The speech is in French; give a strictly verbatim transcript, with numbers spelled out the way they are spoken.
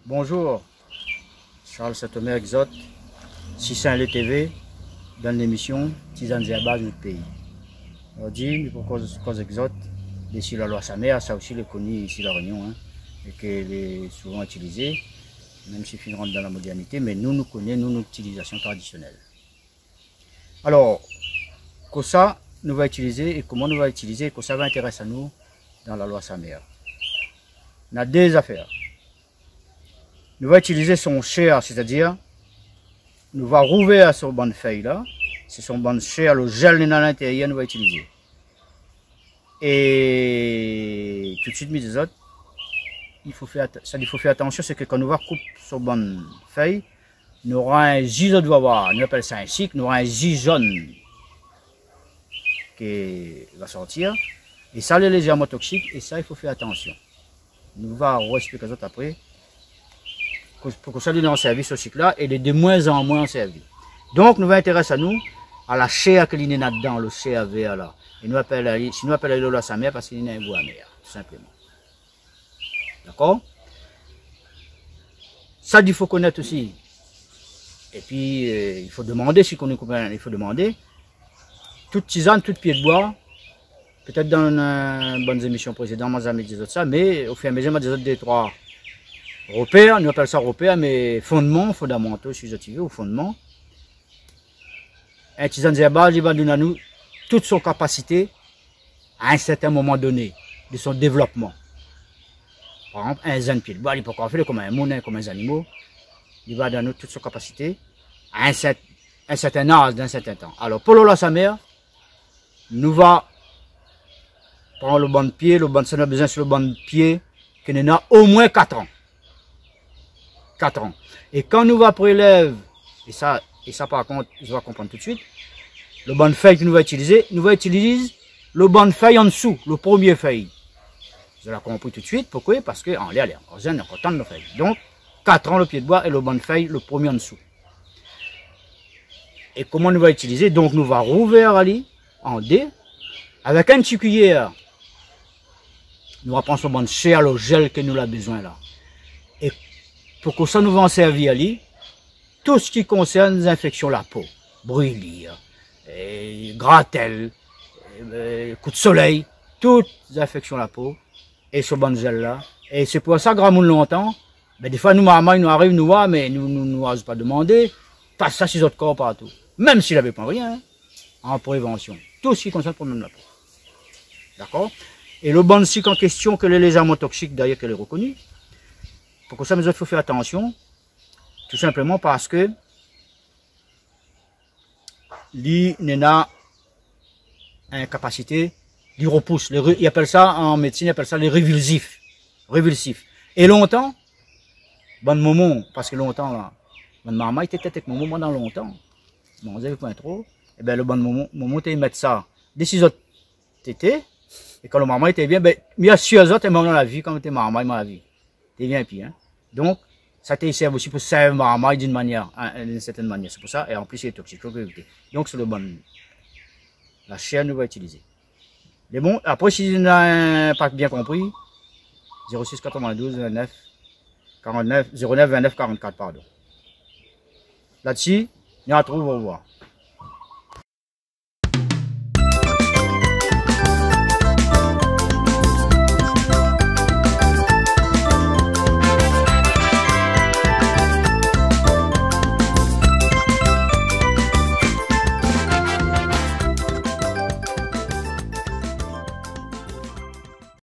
Bonjour, Charles Saint-Omer Exote, six cents L T V, dans l'émission Tisane Zerba du pays. Aujourd'hui, nous proposons cause Exote, d'ici la loi Samer, ça aussi le connu ici la Réunion, hein, et qu'elle est souvent utilisée, même si il rentre dans la modernité, mais nous nous connaissons, nous, notre utilisation traditionnelle. Alors, que ça, nous va utiliser et comment nous va utiliser, que ça va intéresser à nous dans la loi Samer. On a deux affaires. Nous va utiliser son chair, c'est-à-dire, nous va rouvrir sur bonne feuille là, c'est son bonne chair, le gel dans l'intérieur, nous va utiliser. Et tout de suite, mes autres, il faut faire, ça, il faut faire attention, c'est que quand nous va couper sur bonne feuille, nous aurons un giseau de voir, nous appelons ça un cycle, nous aurons un gis jaune qui va sortir, et ça, c'est légèrement toxique, et ça, il faut faire attention. Nous allons expliquer les autres après. Pour que ça soit en service ce cycle-là, et de moins en moins en service. Donc, nous va intéresser à nous, à la chair que l'on est là-dedans, le chair vert là. Et nous appelons, si nous appelons la sa mère, parce qu'il y a un goût amer, tout simplement. D'accord? Ça, il faut connaître aussi. Et puis, euh, il faut demander, si on est copain, il faut demander. Toute tisane, toute pied de bois, peut-être dans une bonne émission précédente, moi, j'ai dit ça, mais au fur et à mesure, j'ai dit autres, deux, trois. Repères, nous appelons ça repères, mais fondements, fondamentaux, si je veux, ou fondements. Un tisane Zerba, il va donner à nous toute son capacité à un certain moment donné de son développement. Par exemple, un zen pied de bois, il peut pas faire comme un monin, comme un animal. Il va donner toute son capacité à un, certain, un certain âge, d'un certain temps. Alors, pour l'Ola sa mère, nous va prendre le bon pied, le bon, ça a besoin sur le bon pied, qui en a au moins quatre ans. quatre ans. Et quand nous va prélever, et ça, et ça par contre, je vais comprendre tout de suite, le bon feuille que nous va utiliser, nous va utiliser le bon feuille en dessous, le premier feuille. Je l'ai compris tout de suite, pourquoi? Parce que, en l'air, on est content de nos feuilles. Donc, quatre ans le pied de bois et le bon feuille, le premier en dessous. Et comment nous va utiliser? Donc, nous va rouvrir ali en D, avec un petit cuillère. Nous va prendre ce bon chair, le gel que nous avons besoin là. Et pour que ça nous va en servir ali, tout ce qui concerne les infections de la peau, brûlure, gratelle, coup de soleil, toutes les infections de la peau, et ce bon gel là. Et c'est pour ça, grand monde longtemps, mais des fois nous, maman, nous arrive, nous voir, mais nous ne nous, nous pas demander, passe ça sur notre corps partout. Même s'il n'avait pas rien, hein, en prévention. Tout ce qui concerne le problème de la peau. D'accord? Et le bon cycle en question, que est légèrement toxique, d'ailleurs, qu'elle est reconnue. Pour que ça, mais il faut faire attention, tout simplement parce que l'I N A a une capacité, il repousse, les, il appelle ça en médecine, il appelle ça les révulsifs, révulsifs. Et longtemps, bon moment, parce que longtemps là, bon maman était peut-être avec mon moment dans longtemps, bon, vous avez pas trop, et bien le bon moment, moment tu mettre ça, des six autres tétés, et quand le maman était bien, ben, il y a six autres, et dans la vie, quand tu es maman, il m'a la vie. C'est bien pire. Hein? Donc, ça te sert aussi pour servir ma d'une manière, d'une certaine manière. C'est pour ça, et en plus, c'est toxique. Donc, c'est le bon. La chair, nous va utiliser. Mais bon, après, si vous n'avez pas bien compris, zéro six quatre-vingt-douze vingt-neuf quarante-neuf zéro neuf vingt-neuf quarante-quatre, pardon. Là-dessus, il y a un trou, on va voir.